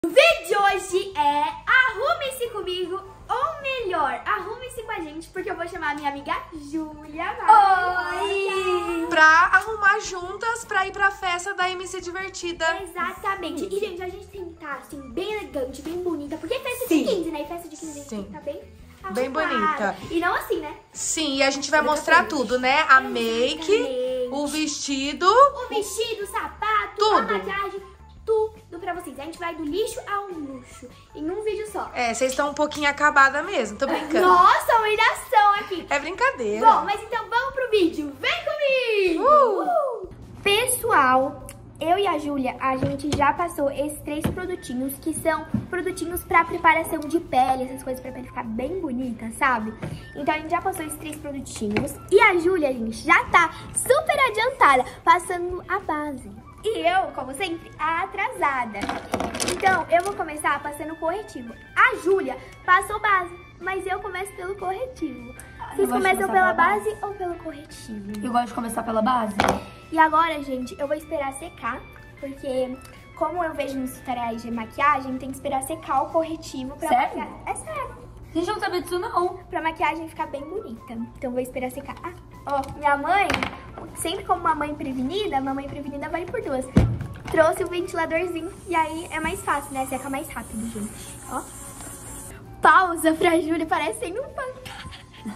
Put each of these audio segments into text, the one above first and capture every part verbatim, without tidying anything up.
O vídeo de hoje é arrume-se comigo, ou melhor, arrume-se com a gente, porque eu vou chamar a minha amiga Júlia. Oi! Pra arrumar juntas pra ir pra festa da M C Divertida. Exatamente. E, gente, a gente tem que estar, assim, bem elegante, bem bonita, porque é festa Sim. de quinze, né? E festa de quinze a gente tem que estar bem arrumada. Bem bonita. E não assim, né? Sim, e a gente vai mostrar tudo, né? A make, o vestido, o vestido, o sapato, tudo. a maquiagem, tudo pra vocês. A gente vai do lixo ao luxo, em um vídeo só. É, vocês estão um pouquinho acabada mesmo, tô brincando. Nossa, humilhação aqui. É brincadeira. Bom, mas então vamos pro vídeo. Vem comigo! Uh! Uh! Pessoal, eu e a Júlia, a gente já passou esses três produtinhos, que são produtinhos pra preparação de pele, essas coisas pra pele ficar bem bonita, sabe? Então a gente já passou esses três produtinhos. E a Júlia, gente, já tá super adiantada, passando a base. E eu, como sempre, atrasada. Então, eu vou começar passando o corretivo. A Júlia passou base, mas eu começo pelo corretivo. Vocês começam pela base, base ou pelo corretivo? Eu gosto de começar pela base. E agora, gente, eu vou esperar secar, porque como eu vejo nos tutoriais de maquiagem, tem que esperar secar o corretivo pra Sério? maquiagem. É sério. Gente, eu não sabia disso não. Pra maquiagem ficar bem bonita. Então, vou esperar secar. Ah, ó, minha mãe, sempre como uma mãe prevenida, mamãe prevenida vale por duas. Trouxe o ventiladorzinho e aí é mais fácil, né? Seca mais rápido, gente. Ó. Pausa pra Júlia, parecendo um pancada.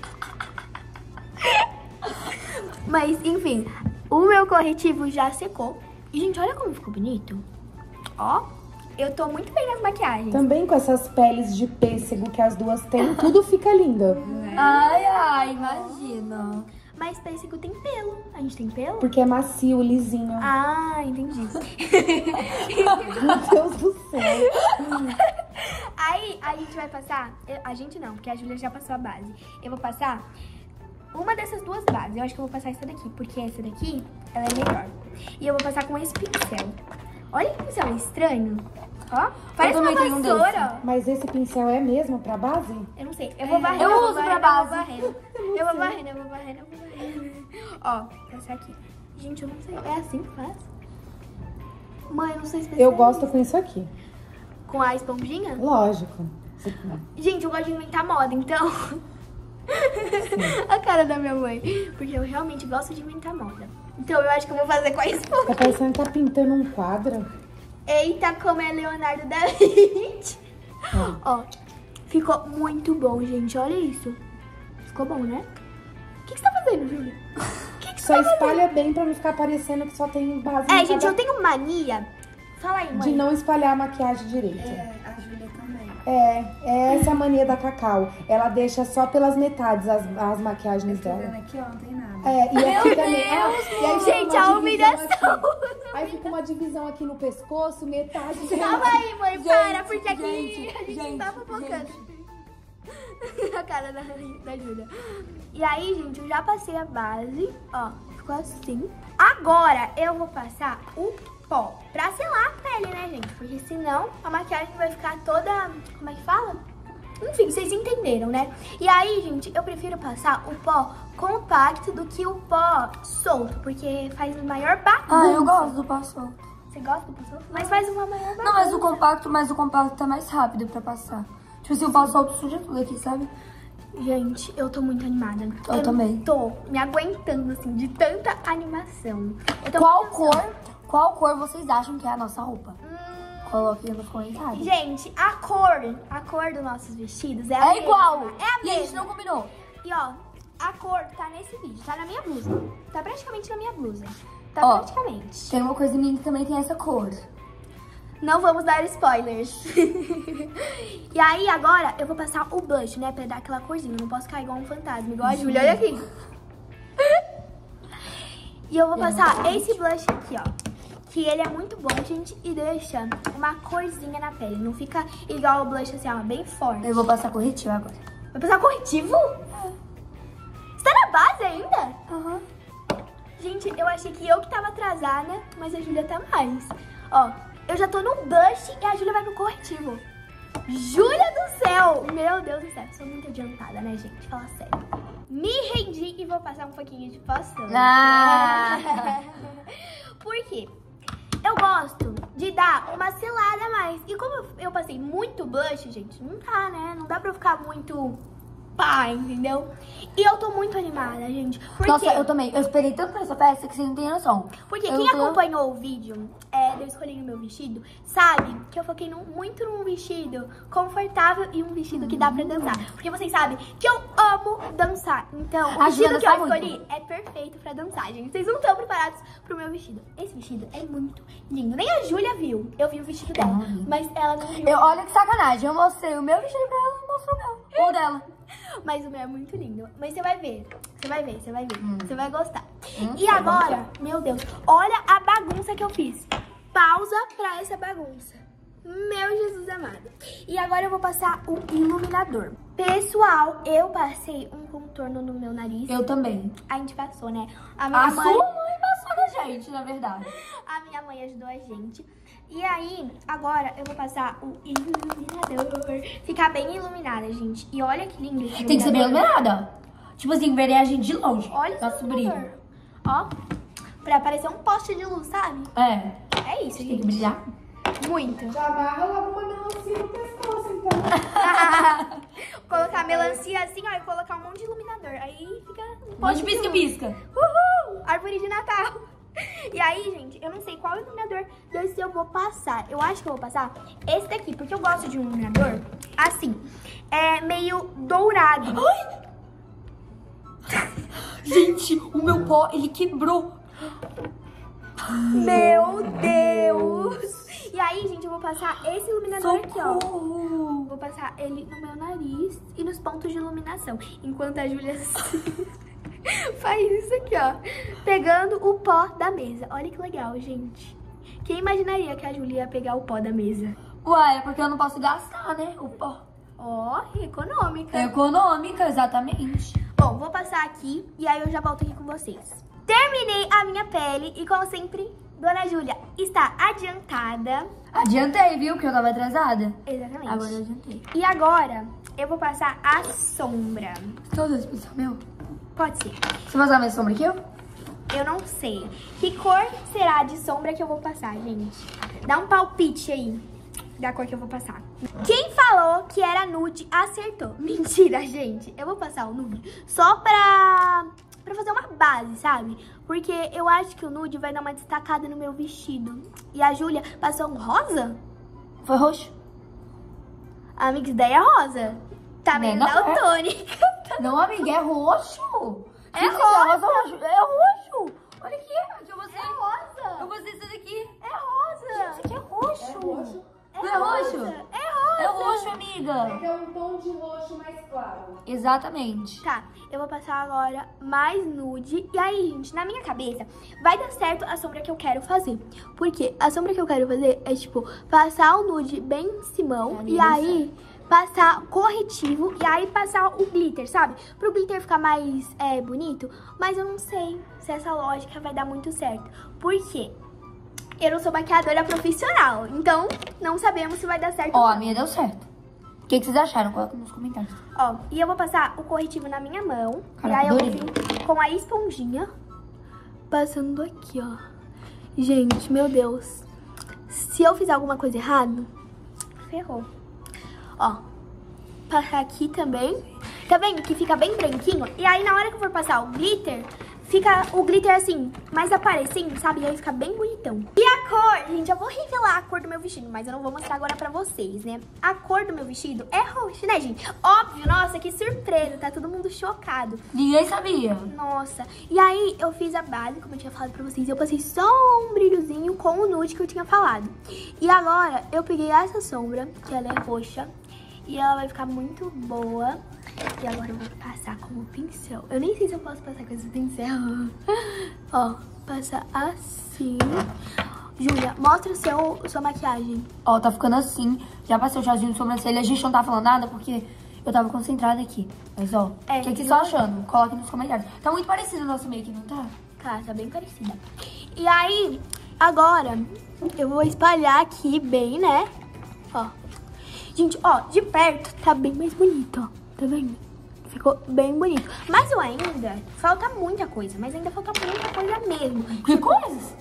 Mas, enfim, o meu corretivo já secou. E, gente, olha como ficou bonito. Ó, eu tô muito bem nas maquiagens. Também com essas peles de pêssego que as duas têm, tudo fica lindo. Ai, ai, imagina. Mas pêssego tem pelo. A gente tem pelo? Porque é macio, lisinho. Ah, entendi. Meu Deus do céu. Aí, a gente vai passar... A gente não, porque a Júlia já passou a base. Eu vou passar uma dessas duas bases. Eu acho que eu vou passar essa daqui, porque essa daqui, ela é melhor. E eu vou passar com esse pincel. Olha que pincel estranho. Ó, parece uma também tenho um vassoura. Mas esse pincel é mesmo pra base? Eu não sei. Eu vou varrer. Eu vou uso varrer, pra eu vou base. varrer. Eu vou varrer, eu vou varrer, eu vou varrer. Ó, essa aqui. Gente, eu não sei. É assim que faz? Mãe, eu não sei se Eu gosto com isso aqui. com a esponjinha? Lógico. Gente, eu gosto de inventar moda, então... A cara da minha mãe. Porque eu realmente gosto de inventar moda. Então eu acho que eu vou fazer com a esponja. Tá parecendo que tá pintando um quadro. Eita, como é Leonardo da Vinci. Ó. Ó, ficou muito bom, gente. Olha isso. Ficou bom, né? O que, que você tá fazendo, Júlia? O que, que você Só tá fazendo? espalha bem pra não ficar parecendo que só tem base. É, em gente, cada- eu tenho mania. Fala aí, mãe. De não espalhar a maquiagem direito. A Júlia também. É, é essa a mania da Cacau. Ela deixa só pelas metades as, as maquiagens dela. aqui, ó, não tem nada. É, e aqui também. Deus, Ah, e aí fica gente, uma a divisão humilhação. aqui. Aí fica uma divisão aqui no pescoço, metade. Calma aí, mãe, Gente, para, porque aqui gente, a gente, gente, não tá fofocando. A cara da, da Júlia. E aí, gente, eu já passei a base, ó, ficou assim. Agora eu vou passar o pó pra selar a pele, né, gente? Porque senão a maquiagem vai ficar toda, como é que fala? Enfim, vocês entenderam, né? E aí, gente, eu prefiro passar o pó compacto do que o pó solto, porque faz maior bagunça. Ah, eu gosto do pó solto. Você gosta do pó solto? Mas faz uma maior bagunça. Não, mas o compacto, mas o compacto tá mais rápido pra passar. Tipo assim, o pó solto suja tudo aqui, sabe? Gente, eu tô muito animada. Eu não também. Tô me aguentando, assim, de tanta animação. Eu tô Qual muito cor, ansiosa. qual cor vocês acham que é a nossa roupa? Hum, Coloquem nos comentários. gente, a cor, a cor dos nossos vestidos é a É mesma. igual. É a E a gente mesma. não combinou. E ó, a cor tá nesse vídeo, tá na minha blusa. Tá praticamente na minha blusa. Tá Ó. praticamente. Tem uma coisa em mim que também tem essa cor. Não vamos dar spoilers. E aí, agora, eu vou passar o blush, né? Pra dar aquela corzinha. Não posso cair igual um fantasma, igual a Júlia. Olha aqui. E eu vou passar esse blush aqui, ó. Que ele é muito bom, gente. E deixa uma corzinha na pele. Não fica igual o blush, assim, ó, bem forte. Eu vou passar corretivo agora. Vai passar corretivo? Você tá na base ainda? Aham. Gente, eu achei que eu que tava atrasada, mas a Júlia tá mais. Ó, eu já tô no blush e a Júlia vai pro corretivo. Júlia do céu! Meu Deus do céu, sou muito adiantada, né, gente? Fala sério. Me rendi e vou passar um pouquinho de poção. Ah. Por quê? eu gosto de dar uma selada a mais. E como eu, eu passei muito blush, gente, não dá, né? Não dá pra eu ficar muito pá, entendeu? E eu tô muito animada, gente. Porque... Nossa, eu também. Eu esperei tanto pra essa festa que você não tem noção. Porque eu quem tô... acompanhou o vídeo, é, de eu escolhendo o meu vestido, sabe que eu foquei no, muito num vestido confortável e um vestido que dá pra dançar. Porque vocês sabem que eu amo dançar. Então, o A vestido Júlia que eu dança escolhi muito. é perfeito pra dançar, gente. Vocês não estão preparados pro meu vestido. Esse vestido é muito lindo. Nem a Júlia viu. Eu vi o vestido dela, não vi. mas ela não viu. Eu, olha que sacanagem. Eu mostrei o meu vestido pra ela, não mostrou o meu. Ou dela. Mas o meu é muito lindo. Mas você vai ver. Você vai ver, você vai ver. Hum. Você vai gostar. Hum, E agora, meu Deus, olha a bagunça que eu fiz. Pausa pra essa bagunça. Meu Jesus amado. E agora eu vou passar o iluminador. Pessoal, eu passei um contorno no meu nariz. Eu também. A gente passou, né? A minha A mãe... sua mãe passou da gente, na verdade. A minha mãe ajudou a gente. E aí, agora eu vou passar o iluminador. Ficar bem iluminada, gente. E olha que lindo esse Tem que ser bem iluminador. iluminada. Tipo assim, verem a gente de longe. Olha esse Nosso iluminador. brilho. Ó, pra parecer um poste de luz, sabe? É. É isso, Tem que gente. brilhar. Muito. Já amarra logo uma melancia no pescoço, então. Colocar melancia assim, ó, e colocar um monte de iluminador. Aí fica um Um monte poste de de luz. pisca-pisca. Uhul! Árvore de Natal. E aí, gente, eu não sei qual iluminador desse eu vou passar. Eu acho que eu vou passar esse daqui, porque eu gosto de um iluminador assim, é meio dourado. Ai! Gente, o meu pó, ele quebrou. Meu Deus! E aí, gente, eu vou passar esse iluminador aqui, ó. Socorro. Vou passar ele no meu nariz e nos pontos de iluminação. Enquanto a Júlia faz isso aqui, ó. Pegando o pó da mesa. Olha que legal, gente. Quem imaginaria que a Júlia ia pegar o pó da mesa? Ué, é porque eu não posso gastar, né? O pó. Ó, econômica. É econômica, exatamente. Bom, vou passar aqui e aí eu já volto aqui com vocês. Terminei a minha pele e, como sempre, Dona Júlia está adiantada. Adiantei, viu? Que eu tava atrasada. Exatamente. Agora eu adiantei. E agora eu vou passar a sombra. Todo esse pincel meu? Pode ser. Você vai usar a minha sombra aqui, ó? Eu não sei. Que cor será de sombra que eu vou passar, gente? Dá um palpite aí da cor que eu vou passar. Quem falou que era nude acertou. Mentira, gente. Eu vou passar o nude só pra... pra fazer uma base, sabe? Porque eu acho que o nude vai dar uma destacada no meu vestido. E a Júlia passou um rosa? Foi roxo? A mix daí é rosa. Tá meio Não, não é. daltônica. Não, amiga, é roxo. É Sim, rosa. roxo. É roxo. Olha aqui, aqui eu gostei. É rosa. Eu gostei disso daqui. É rosa. Isso aqui é roxo. É roxo? Não é roxo? É rosa. É roxo, amiga. É um tom de roxo mais claro. Exatamente. Tá, eu vou passar agora mais nude. E aí, gente, na minha cabeça, vai dar certo a sombra que eu quero fazer. Porque a sombra que eu quero fazer é, tipo, passar o nude bem em cimão. É, E deu aí, passar corretivo. E aí, passar o glitter, sabe? Pro glitter ficar mais é, bonito. Mas eu não sei se essa lógica vai dar muito certo. Por quê? Eu não sou maquiadora profissional. Então, não sabemos se vai dar certo Ó, ou a não. minha deu certo. O que, que vocês acharam? Coloca nos comentários. Ó, e eu vou passar o corretivo na minha mão. Caraca, e aí eu vou adorei. vir com a esponjinha passando aqui, ó. Gente, meu Deus. Se eu fizer alguma coisa errada, ferrou. Ó, passar aqui também. Tá vendo que fica bem branquinho? E aí na hora que eu for passar o glitter, fica o glitter assim, mais aparecendo, sabe? E aí fica bem bonitão. E a cor, gente, eu vou revelar a cor do meu vestido, mas eu não vou mostrar agora pra vocês, né? A cor do meu vestido é roxo, né, gente? Óbvio, nossa, que surpresa, tá todo mundo chocado. Ninguém sabia. Nossa, e aí eu fiz a base, como eu tinha falado pra vocês, eu passei só um brilhozinho com o nude que eu tinha falado. E agora eu peguei essa sombra, que ela é roxa, e ela vai ficar muito boa. E agora eu vou passar com o pincel. Eu nem sei se eu posso passar com esse pincel. Ó, passa assim. Júlia, mostra o seu, sua maquiagem. Ó, tá ficando assim. Já passei o chazinho de sobrancelha. A gente não tá falando nada porque eu tava concentrada aqui. Mas, ó, o É, que, que vocês não- estão achando? Coloquem nos comentários. Tá muito parecido o nosso make, não tá? Tá, tá bem parecida. E aí, agora, eu vou espalhar aqui bem, né? Ó. Gente, ó, de perto tá bem mais bonito, ó. Tá vendo? Ficou bem bonito. Mas eu ainda... Falta muita coisa, mas ainda falta muita coisa mesmo. Que coisas?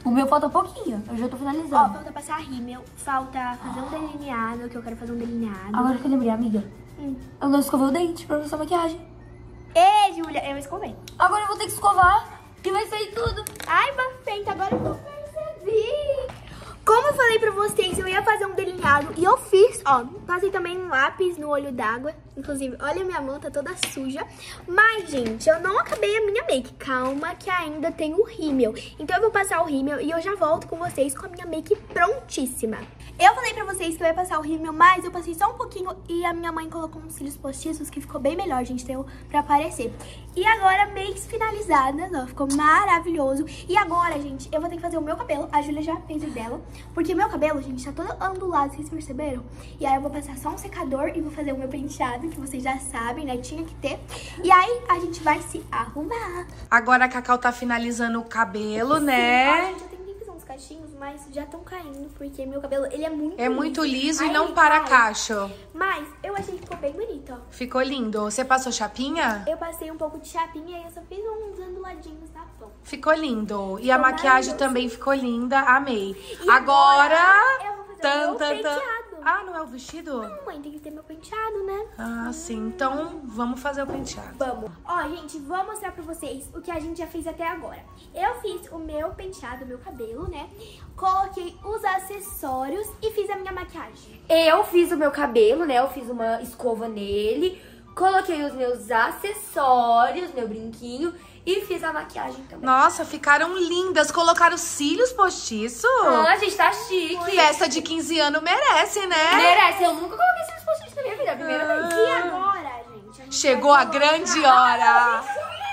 O meu falta um pouquinho, eu já tô Ó, finalizando. falta passar rímel, falta fazer um delineado, que eu quero fazer um delineado. Agora que eu lembrei, amiga, Hum. eu não escovei o dente pra passar maquiagem. Ei, Júlia, eu escovei. Agora eu vou ter que escovar e vai sair tudo. Ai, bafenta, agora que eu percebi. Como eu falei pra vocês, eu ia fazer um delineado e eu fiz, ó. Passei também um lápis no olho d'água. Inclusive, olha, minha mão tá toda suja. Mas, gente, eu não acabei a minha make. Calma que ainda tem o rímel. Então eu vou passar o rímel e eu já volto com vocês com a minha make prontíssima. Eu falei pra vocês que eu ia passar o rímel, mas eu passei só um pouquinho e a minha mãe colocou uns cílios postiços que ficou bem melhor, gente, deu pra aparecer. E agora, makes finalizadas, ó, ficou maravilhoso. E agora, gente, eu vou ter que fazer o meu cabelo. A Júlia já fez o dela, porque meu cabelo, gente, tá todo ondulado, vocês perceberam? E aí eu vou passar só um secador e vou fazer o meu penteado, que vocês já sabem, né, tinha que ter. E aí a gente vai se arrumar. Agora a Cacau tá finalizando o cabelo, Sim, né? ó, gente, eu tentei fazer uns cachinhos, mas já estão caindo, porque meu cabelo, ele é muito É muito liso e Aí não ele para cai. cacho. Mas eu achei que ficou bem bonito, ó. Ficou lindo. Você passou chapinha? Eu passei um pouco de chapinha e eu só fiz uns onduladinhos na ponta. Ficou lindo. E a Ficou maquiagem maravilhoso. também ficou linda. Amei. E agora... eu vou fazer Tan, o meu tan, tan. penteado. Ah, não é o vestido? Não, mãe, tem que ter meu penteado, né? Ah, sim. Então, vamos fazer o penteado. Vamos. Ó, gente, vou mostrar pra vocês o que a gente já fez até agora. Eu fiz o meu penteado, o meu cabelo, né? Coloquei os acessórios e fiz a minha maquiagem. Eu fiz o meu cabelo, né? Eu fiz uma escova nele, coloquei os meus acessórios, meu brinquinho e fiz a maquiagem também. Nossa, ficaram lindas. Colocaram cílios postiços. Ah, gente, tá chique. Festa de quinze anos merece, né? Merece, eu nunca coloquei esses post-its na minha vida, é a primeira vez. E agora, gente? A gente Chegou vai a colocar- grande hora.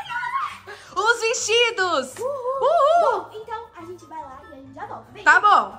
Os vestidos. Uhul. Bom, então a gente vai lá e a gente já volta. Vem. Tá bom.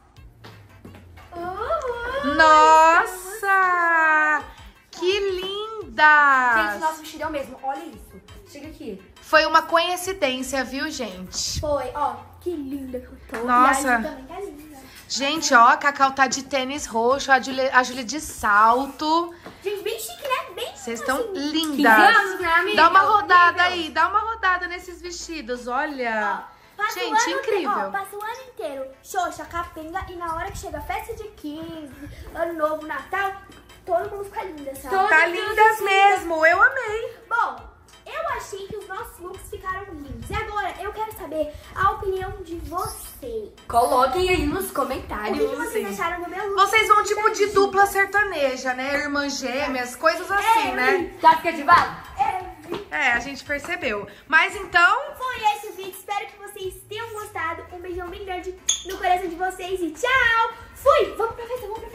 Uhul. Nossa, que Gente, linda. nosso vestido é o mesmo, olha isso. Chega aqui. Foi uma coincidência, viu, gente? Foi, ó, que linda que eu tô. Nossa. E a Ju também tá linda. Gente, ó, a Cacau tá de tênis roxo, a Júlia, a Júlia de salto. Gente, bem chique, né? Bem Vocês estão assim. quinze lindas. anos, né, amiga? Dá uma rodada Incrível. aí, dá uma rodada nesses vestidos, olha. Passa o Gente, ano incrível. Inteiro, ó, passa o ano inteiro, xoxa, capenga, e na hora que chega a festa de quinze, ano novo, Natal, todo mundo fica linda, sabe? Todo- Tá lindas mesmo, eu amei. Bom, eu achei que os nossos looks ficaram lindos. E agora, eu quero saber a opinião de vocês. Coloquem aí nos O que, comentários. que vocês sim. acharam do meu look? Vocês vão tipo de Da dupla sertaneja, né? Irmãs gêmeas, coisas assim, né? Tá fica de bala? É, É, a gente percebeu. Mas então, foi esse o vídeo. Espero que vocês tenham gostado. Um beijão bem grande no coração de vocês e tchau! Fui! Vamos pra festa, vamos pra festa.